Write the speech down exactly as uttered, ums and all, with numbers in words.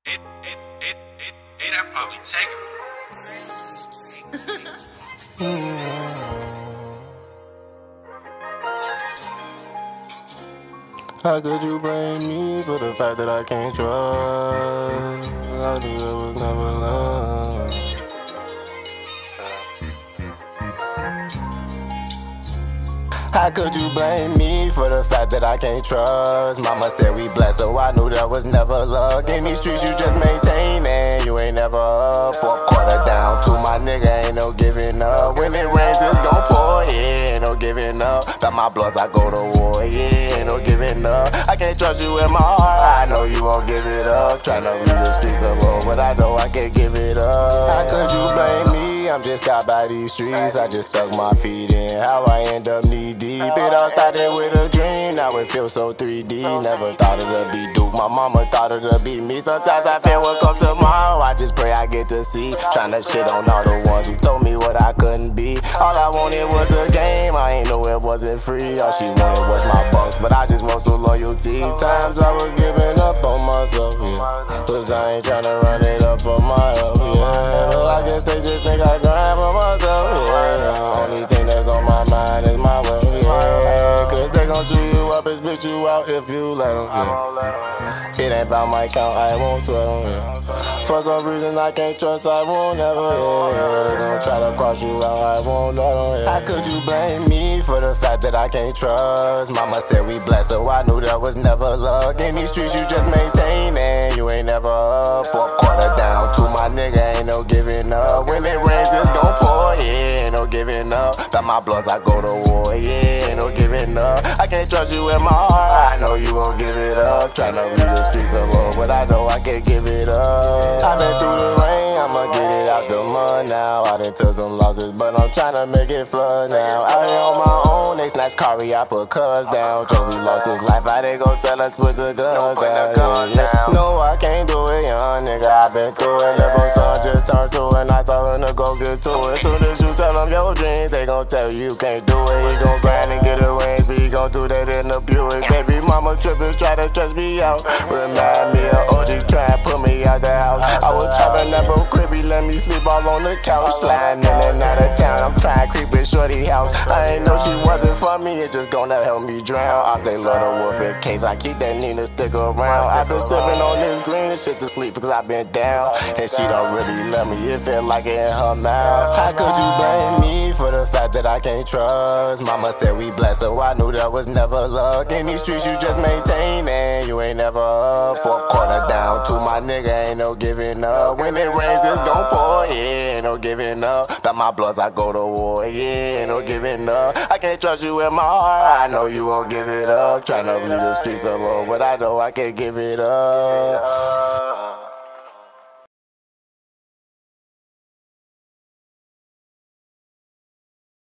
It, it, it, it, it, I probably take her. How could you blame me for the fact that I can't trust? I knew it was never love. How could you blame me for the fact that I can't trust? Mama said we blessed, so I knew that was never luck. In these streets you just maintaining, you ain't never up. Fourth quarter down to my nigga, ain't no giving up. When it rains it's gon' pour, yeah, ain't no giving up. Got my bloods, I go to war, yeah, ain't no giving up. I can't trust you in my heart, I know you won't give it up. Tryna leave the streets alone, but I know I can't give it up. How could you blame me? I'm just caught by these streets, I just stuck my feet in. How I end up knee deep. It all started with a dream, now it feels so three D. Never thought it'd be Duke, my mama thought it'd be me. Sometimes I fear what comes tomorrow, I just pray I get to see. Tryna shit on all the ones who told me what I couldn't be. All I wanted was the game, I ain't know it wasn't free. All she wanted was my bucks, but I just want some loyalty. Times I was giving up on myself, yeah, cause I ain't tryna run it up for my help, yeah. Well, I guess they just think I grind for myself, yeah. Only thing that's on my mind is my wealth, yeah. Cause they gon' chew you up and spit you out if you let them, yeah. It ain't about my count, I won't sweat them, yeah. For some reason I can't trust, I won't never, yeah. They gon' try to cross you out, I won't let them, yeah. How could you blame me for the fact that I can't trust? Mama said we blessed, so I knew that was never luck. In these streets you just maintaining, you ain't never up. Fourth quarter down to my nigga, ain't no giving up. When it rains it's gon' pour, yeah, ain't no giving up. Got my bloods, I go to war, yeah, ain't no giving up. I can't trust you in my heart, I know you won't give it up. Tryna leave the streets alone, but I know I can't give it up. I've been through the rain, I'ma get it out the mud now. I done took some losses, but I'm tryna make it flood now. Out here on my own, they snatch Kari, I put cuz down. Joey lost his life, I they gon' tell us put the guns down, yeah, yeah. No, I can't do it, young nigga, I been through it. Little son just turned to it, and I told him to go get to it. Soon as you tell them your dreams, they gon' tell you you can't do it. He gon' grind and get a range, but he gon' do that in the Buick. Baby mama trippin', try to stress me out. Remind me of O G tryin' put me out the house. I was trappin' that bro crib, he let me sleep all on the couch. Sliding in and out of town, I'm tryin' creep in shorty house. I ain't know she wasn't for me, it just gonna help me drown. Off they love the wolf in case I keep that Nina stick around. I been sippin' on this green shit to sleep because I been down, and she don't really love me, it feel like it in her mouth. How could you blame me for the fact that I can't trust? Mama said we blessed, so I knew that was never luck. In these streets you just maintaining, you ain't never up. Fourth quarter down to my nigga, ain't no giving up. When it rains it's gon' pour, yeah, ain't no giving up. Got my bloods, I go to war, yeah, ain't no giving up. I can't trust you in my heart, I know you won't give it up. Tryna leave the streets alone, but I know I can't give it up.